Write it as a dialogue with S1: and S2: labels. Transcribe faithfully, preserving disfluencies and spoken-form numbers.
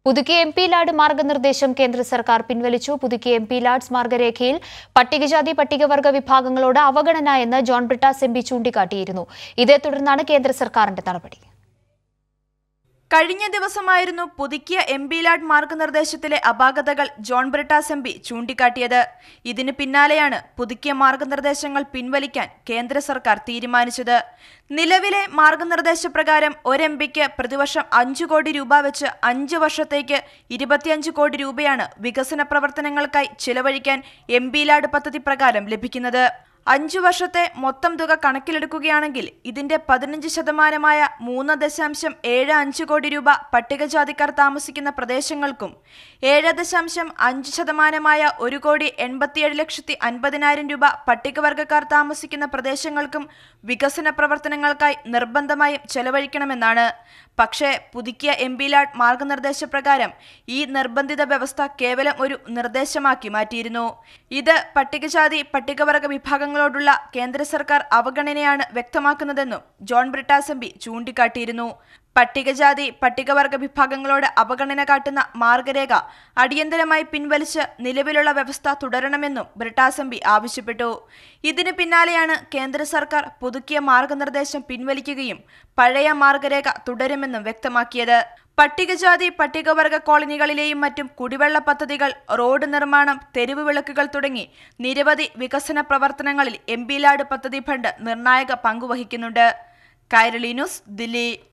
S1: പുതുക്കിയ M P LAD മാർഗനിർദ്ദേശം കേന്ദ്ര സർക്കാർ പിൻവലിച്ചു. പുതുക്കിയ എം പി ലാഡ്സ് മാർഗരേഖയിൽ പട്ടികജാതി പട്ടികവർഗ വിഭാഗങ്ങളോട് അവഗണന എന്ന് ജോൺ ബ്രിട്ടാസ് എം പി ചൂണ്ടിക്കാട്ടിയിരുന്നു. ഇതേ തുടർന്നാണ് കേന്ദ്ര സർക്കാരിന്റെ നടപടി.
S2: കഴിഞ്ഞ ദിവസമായിരുന്നു പുതുക്കിയ എം പി ലാഡ് മാർഗനിർദ്ദേശത്തിലെ അപാകതകൾ ജോൺ ബ്രിട്ടാസ് എം പി ചൂണ്ടിക്കാട്ടിയത്. ഇതിന് പിന്നാലെയാണ് പുതുക്കിയ മാർഗനിർദ്ദേശങ്ങൾ പിൻവലിക്കാൻ കേന്ദ്ര സർക്കാർ തീരുമാനിച്ചത്. നിലവിലെ മാർഗനിർദ്ദേശപ്രകാരം ഒരു എം പിക്ക് പ്രതിവർഷം അഞ്ചു കോടി രൂപ വെച്ച് അഞ്ച് വർഷത്തേക്ക് ഇരുപത്തിയഞ്ച് കോടി രൂപയാണ് വികസന പ്രവർത്തനങ്ങൾക്കായി ചിലവഴിക്കാൻ എം പി ലാഡ് പദ്ധതി പ്രകാരം ലഭിക്കുന്നത്. അഞ്ചു വർഷത്തെ മൊത്തം തുക കണക്കിലെടുക്കുകയാണെങ്കിൽ ഇതിന്റെ പതിനഞ്ച് ശതമാനമായ മൂന്ന് ദശാംശം ഏഴ് അഞ്ച് കോടി രൂപ പട്ടികജാതിക്കാർ താമസിക്കുന്ന പ്രദേശങ്ങൾക്കും ഏഴ് ദശാംശം അഞ്ച് ശതമാനമായ ഒരു കോടി എൺപത്തിയേഴ് ലക്ഷത്തി അൻപതിനായിരം രൂപ പട്ടികവർഗക്കാർ താമസിക്കുന്ന പ്രദേശങ്ങൾക്കും വികസന പ്രവർത്തനങ്ങൾക്കായി നിർബന്ധമായും ചെലവഴിക്കണമെന്നാണ്. പക്ഷേ പുതുക്കിയ എം പി ലാഡ് മാർഗനിർദ്ദേശപ്രകാരം ഈ നിർബന്ധിത വ്യവസ്ഥ കേവലം ഒരു നിർദ്ദേശമാക്കി മാറ്റിയിരുന്നു. ഇത് പട്ടികജാതി പട്ടികവർഗ വിഭാഗങ്ങളോടുള്ള കേന്ദ്ര സർക്കാർ അവഗണനയാണ് വ്യക്തമാക്കുന്നതെന്നും ജോൺ ബ്രിട്ടാസ് എം പി ചൂണ്ടിക്കാട്ടിയിരുന്നു. പട്ടികജാതി പട്ടികവർഗ വിഭാഗങ്ങളോട് അവഗണന കാട്ടുന്ന മാർഗരേഖ അടിയന്തരമായി പിൻവലിച്ച് നിലവിലുള്ള വ്യവസ്ഥ തുടരണമെന്നും ബ്രിട്ടാസ് എം പി ആവശ്യപ്പെട്ടു. ഇതിന് പിന്നാലെയാണ് കേന്ദ്ര സർക്കാർ പുതുക്കിയ മാർഗനിർദ്ദേശം പിൻവലിക്കുകയും പഴയ മാർഗരേഖ തുടരുമെന്നും വ്യക്തമാക്കിയത്. പട്ടികജാതി പട്ടികവർഗ കോളനികളിലെയും മറ്റും കുടിവെള്ള പദ്ധതികൾ, റോഡ് നിർമ്മാണം, തെരുവ് വിളക്കുകൾ തുടങ്ങി നിരവധി വികസന പ്രവർത്തനങ്ങളിൽ എം പി ലാഡ് പദ്ധതി ഫണ്ട് നിർണായക പങ്കുവഹിക്കുന്നുണ്ട്. കൈരളി ന്യൂസ്, ദില്ലി.